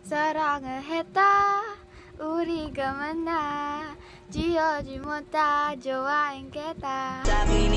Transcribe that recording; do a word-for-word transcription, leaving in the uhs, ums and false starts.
사랑을 했다 우리가 만나 지어지 못한 좋아인 게다